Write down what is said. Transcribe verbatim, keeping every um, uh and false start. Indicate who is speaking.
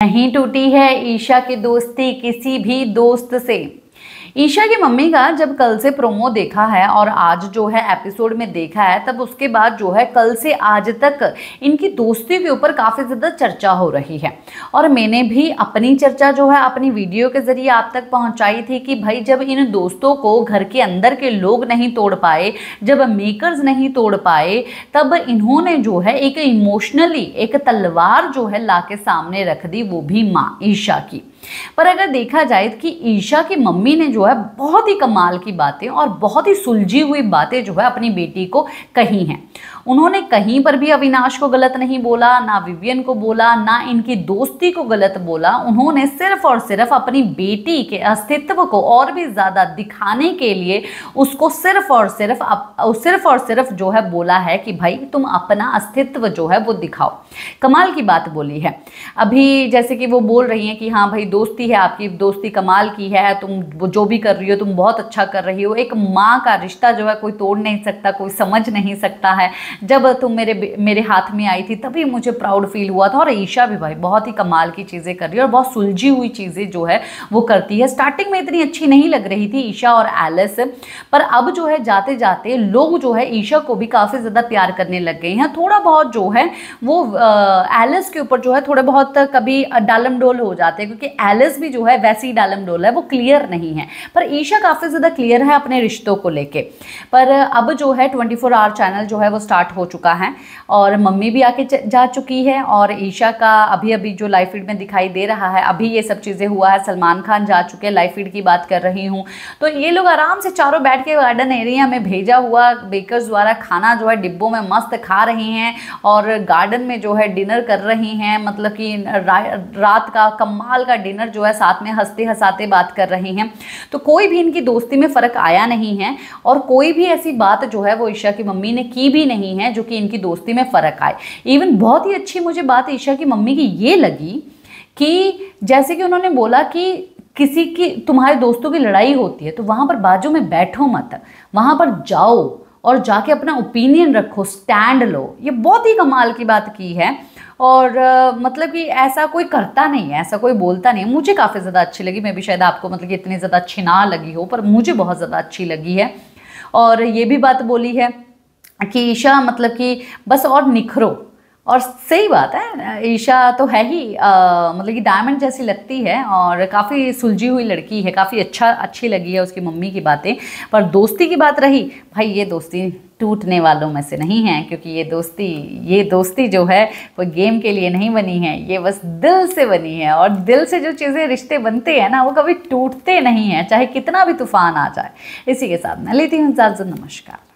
Speaker 1: नहीं टूटी है ईशा की दोस्ती किसी भी दोस्त से। ईशा की मम्मी का जब कल से प्रोमो देखा है और आज जो है एपिसोड में देखा है, तब उसके बाद जो है कल से आज तक इनकी दोस्ती के ऊपर काफ़ी ज़्यादा चर्चा हो रही है। और मैंने भी अपनी चर्चा जो है अपनी वीडियो के ज़रिए आप तक पहुंचाई थी कि भाई जब इन दोस्तों को घर के अंदर के लोग नहीं तोड़ पाए, जब मेकर्स नहीं तोड़ पाए, तब इन्होंने जो है एक इमोशनली एक तलवार जो है ला के सामने रख दी, वो भी माँ ईशा की। पर अगर देखा जाए कि ईशा की मम्मी ने जो है बहुत ही कमाल की बातें और बहुत ही सुलझी हुई बातें जो है अपनी बेटी को कही हैं। उन्होंने कहीं पर भी अविनाश को गलत नहीं बोला, ना विवियन को बोला, ना इनकी दोस्ती को गलत बोला। उन्होंने सिर्फ और सिर्फ अपनी बेटी के अस्तित्व को और भी ज़्यादा दिखाने के लिए उसको सिर्फ और सिर्फ सिर्फ और सिर्फ जो है बोला है कि भाई तुम अपना अस्तित्व जो है वो दिखाओ। कमाल की बात बोली है। अभी जैसे कि वो बोल रही हैं कि हाँ भाई दोस्ती है, आपकी दोस्ती कमाल की है, तुम जो भी कर रही हो तुम बहुत अच्छा कर रही हो। एक माँ का रिश्ता जो है कोई तोड़ नहीं सकता, कोई समझ नहीं सकता है। जब तुम मेरे मेरे हाथ में आई थी तभी मुझे प्राउड फील हुआ था। और ईशा भी भाई बहुत ही कमाल की चीज़ें कर रही है और बहुत सुलझी हुई चीज़ें जो है वो करती है। स्टार्टिंग में इतनी अच्छी नहीं लग रही थी ईशा और एलिस, पर अब जो है जाते जाते लोग जो है ईशा को भी काफ़ी ज़्यादा प्यार करने लग गए हैं। थोड़ा बहुत जो है वो एलिस के ऊपर जो है थोड़े बहुत कभी डालम डोल हो जाते हैं, क्योंकि एलिस भी जो है वैसी डालम डोल है, वो क्लियर नहीं है। पर ईशा काफ़ी ज़्यादा क्लियर है अपने रिश्तों को लेके। पर अब जो है ट्वेंटी फोर आवर चैनल जो है वो स्टार्ट हो चुका है और मम्मी भी आके जा चुकी है। और ईशा का अभी अभी जो लाइव फीड में दिखाई दे रहा है, अभी ये सब चीज़ें हुआ है। सलमान खान जा चुके हैं, लाइव फीड की बात कर रही हूँ। तो ये लोग आराम से चारों बैठ के गार्डन एरिया में भेजा हुआ बेकर्स द्वारा खाना जो है डिब्बों में मस्त खा रही हैं और गार्डन में जो है डिनर कर रही हैं। मतलब कि रा, रात का कमाल का डिनर जो है साथ में हंसते हंसाते बात कर रही हैं। तो कोई भी इनकी दोस्ती में फ़र्क आया नहीं है और कोई भी ऐसी बात जो है वो ईशा की मम्मी ने की भी नहीं है जो कि इनकी दोस्ती में फ़र्क आए। इवन बहुत ही अच्छी मुझे बात ईशा की मम्मी की ये लगी कि जैसे कि उन्होंने बोला कि किसी की तुम्हारे दोस्तों की लड़ाई होती है तो वहाँ पर बाजू में बैठो मत, वहाँ पर जाओ और जाके अपना ओपिनियन रखो, स्टैंड लो। ये बहुत ही कमाल की बात की है। और uh, मतलब कि ऐसा कोई करता नहीं है, ऐसा कोई बोलता नहीं है। मुझे काफ़ी ज़्यादा अच्छी लगी। मैं भी शायद आपको मतलब कि इतनी ज़्यादा अच्छी ना लगी हो, पर मुझे बहुत ज़्यादा अच्छी लगी है। और ये भी बात बोली है कि ईशा मतलब कि बस और निखरो। और सही बात है, ईशा तो है ही आ, मतलब कि डायमंड जैसी लगती है और काफ़ी सुलझी हुई लड़की है। काफ़ी अच्छा अच्छी लगी है उसकी मम्मी की बातें। पर दोस्ती की बात रही, भाई ये दोस्ती टूटने वालों में से नहीं है, क्योंकि ये दोस्ती ये दोस्ती जो है वो गेम के लिए नहीं बनी है, ये बस दिल से बनी है। और दिल से जो चीज़ें रिश्ते बनते हैं ना वो कभी टूटते नहीं हैं, चाहे कितना भी तूफान आ जाए। इसी के साथ मैं लेती हूँ इजाज़त। नमस्कार।